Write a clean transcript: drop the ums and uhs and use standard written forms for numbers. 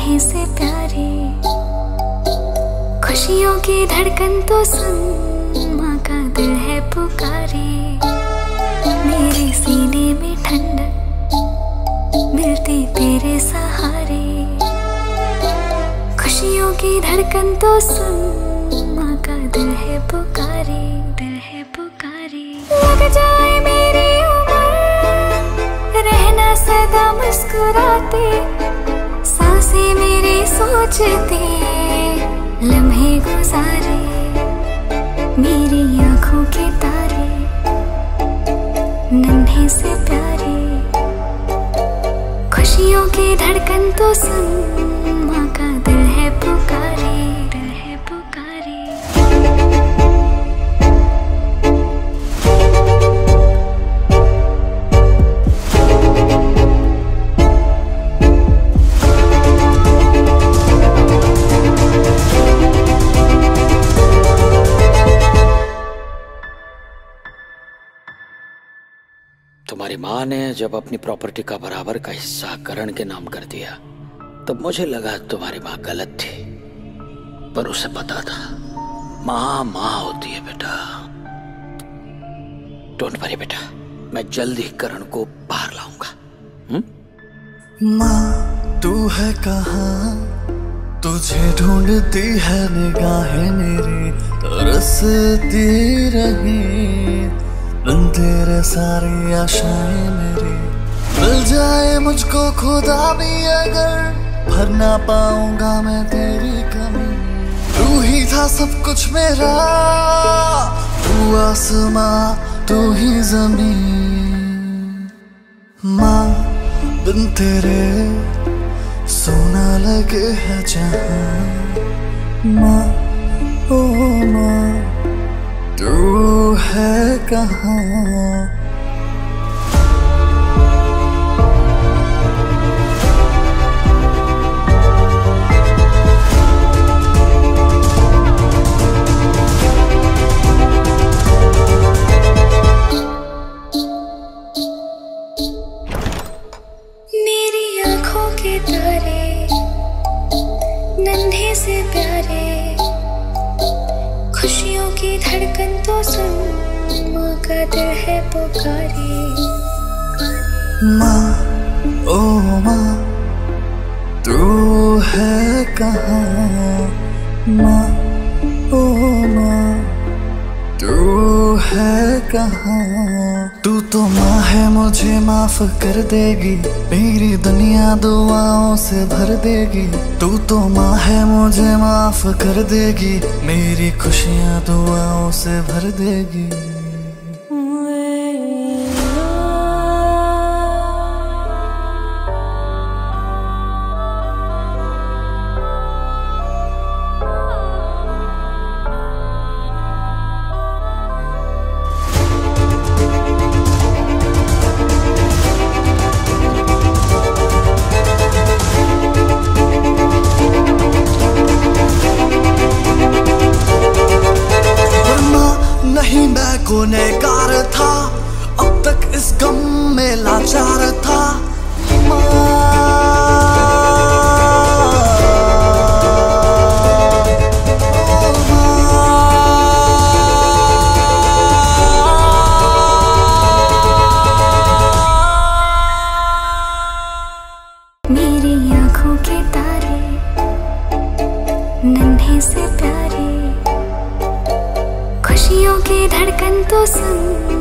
नन्हे से प्यारे, खुशियों की धड़कन तो सुन, माँ का दिल है पुकारे। मेरे सीने में ठंडक मिलती तेरे सहारे, खुशियों की धड़कन तो सुन, माँ का दिल है पुकारे, दिल है पुकारे। लग जाए मेरी उम्र, रहना सदा मुस्कुराते, सांसें मेरी सोचते, लम्हे गुजारे। मेरी आँखों के तारे, नन्हे से प्यारे, खुशियों की धड़कन तो सुन, माँ का दिल है पुकारे, दिल है पुकारे। तुम्हारी माँ ने जब अपनी प्रॉपर्टी का बराबर का हिस्सा करण के नाम कर दिया, तब मुझे लगा तुम्हारी माँ गलत थी, पर उसे पता था माँ माँ होती है बेटा। डोंट वरी बेटा, मैं जल्द ही करण को बाहर लाऊंगा। माँ तू है कहाँ, तुझे ढूंढती है निगाहें मेरी, तरसती रही बिन तेरे सारी आशाएं मेरी। मिल जाए मुझको खुदा भी अगर, भर ना पाऊंगा मैं तेरी कमी। तू ही था सब कुछ मेरा, तू आसमां तू ही जमीन। माँ बिन तेरे सोना लगे है जहां। माँ ओ माँ तू है कहाँ। मेरी आँखों के तारे, नन्हे से प्यारे, खुशियों की धड़कन तो सुन, माँ का दिल है पुकारे। माँ ओ माँ तू है कहाँ। माँ ओ माँ तू है कहाँ। तू तो माँ है मुझे माफ कर देगी, मेरी दुनिया दुआओं से भर देगी। तू तो माँ है मुझे माफ कर देगी, मेरी खुशियाँ दुआओं से भर देगी। नहीं मैं गुनहगार था, अब तक इस गम में लाचार था। मेरी आँखों के तारे, नन्हे से प्यारे, खुशियों की धड़कन तो सुन,